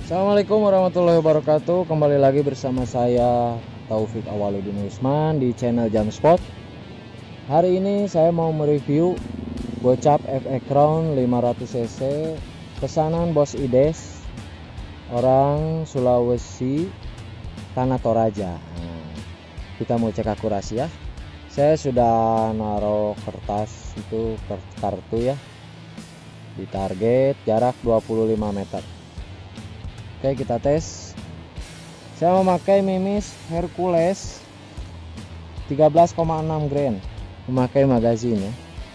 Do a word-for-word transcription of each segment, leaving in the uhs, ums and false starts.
Assalamualaikum warahmatullahi wabarakatuh. Kembali lagi bersama saya Taufik Awaludin Usman di channel Jamspot. Hari ini saya mau mereview gocap F X Crown lima ratus cc pesanan Bos Ides, orang Sulawesi, Tanah Toraja. Nah, kita mau cek akurasi ya. Saya sudah naruh kertas itu kartu ya di target jarak dua puluh lima meter. Oke, kita tes. Saya memakai Mimis Hercules tiga belas koma enam grain, memakai magazin ya.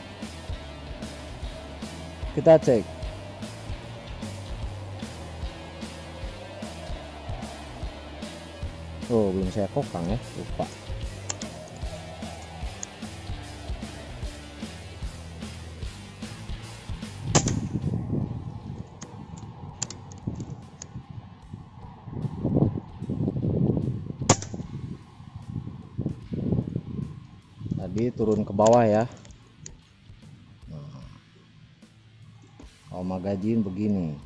Kita cek. Oh, belum saya kokang ya, lupa. Tadi turun ke bawah ya. Nah, kalau magazin begini.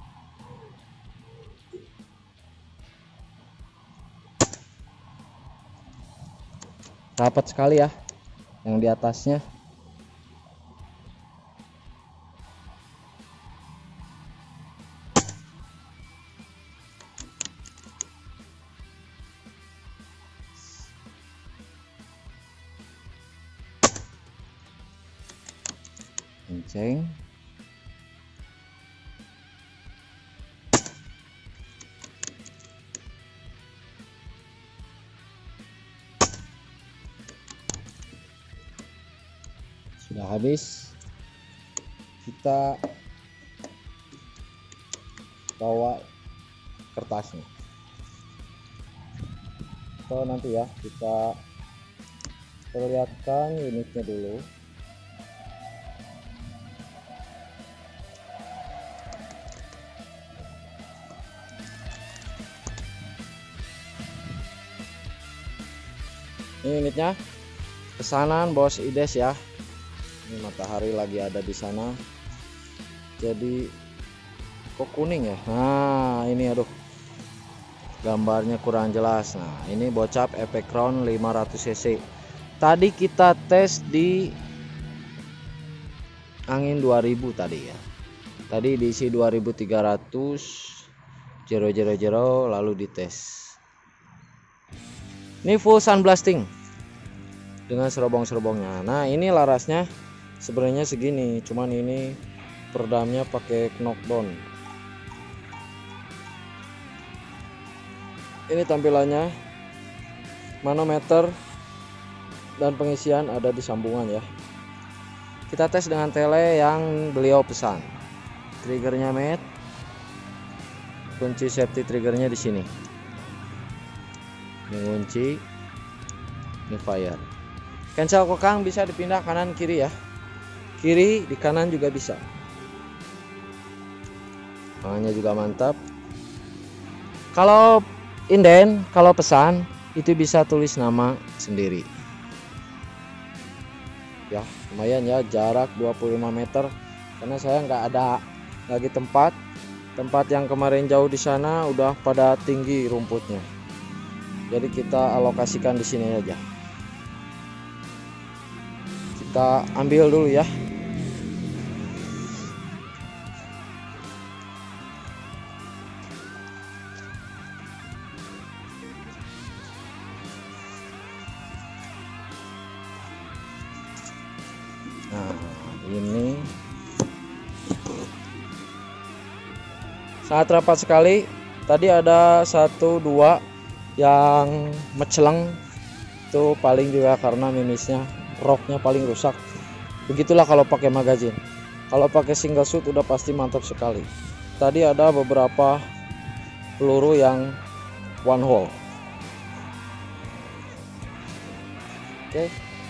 Rapat sekali ya yang di atasnya. Kenceng. Sudah habis, kita bawa kertasnya. So nanti ya kita perlihatkan unitnya dulu. Ini unitnya pesanan Bos Ides ya. Ini matahari lagi ada di sana, jadi kok kuning ya. Nah ini aduh, gambarnya kurang jelas. Nah ini bocap F X Crown lima ratus cc. Tadi kita tes di angin dua ribu tadi ya. Tadi diisi dua ribu tiga ratus lalu dites. Ini full sun blasting dengan serobong-serobongnya. Nah ini larasnya sebenarnya segini, cuman ini peredamnya pakai knockdown. Ini tampilannya, manometer dan pengisian ada di sambungan ya. Kita tes dengan tele yang beliau pesan. Triggernya matte, kunci safety triggernya di sini. Ini kunci, ini fire. Cancel kokang bisa dipindah kanan kiri ya. Kiri di kanan juga bisa. Tangannya juga mantap. Kalau inden, kalau pesan itu bisa tulis nama sendiri. Ya, lumayan ya, jarak dua puluh lima meter. Karena saya nggak ada lagi tempat. Tempat yang kemarin jauh di sana udah pada tinggi rumputnya. Jadi kita alokasikan di sini aja. Kita ambil dulu ya. Nah ini sangat rapat sekali. Tadi ada satu dua yang meceleng, itu paling juga karena mimisnya, roknya paling rusak. Begitulah kalau pakai magazin. Kalau pakai single shoot udah pasti mantap sekali. Tadi ada beberapa peluru yang one hole. Oke,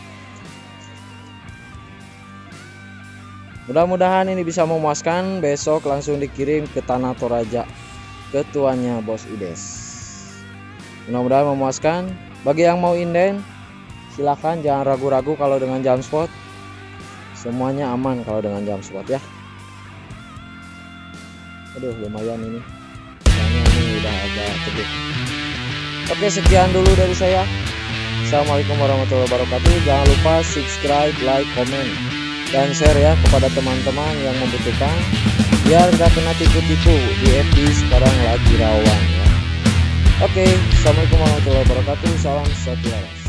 mudah-mudahan ini bisa memuaskan. Besok langsung dikirim ke Tanah Toraja ke tuannya Bos Ides. Mudah-mudahan memuaskan. Bagi yang mau inden, silahkan, jangan ragu-ragu kalau dengan Jamspot. Semuanya aman kalau dengan Jamspot ya. Aduh lumayan ini. Soalnya udah agak teduh. Oke, sekian dulu dari saya. Assalamualaikum warahmatullahi wabarakatuh. Jangan lupa subscribe, like, komen, dan share ya kepada teman-teman yang membutuhkan, biar nggak kena tipu-tipu di F B sekarang lagi rawan ya. Oke, assalamualaikum warahmatullahi wabarakatuh. Salam satu laras.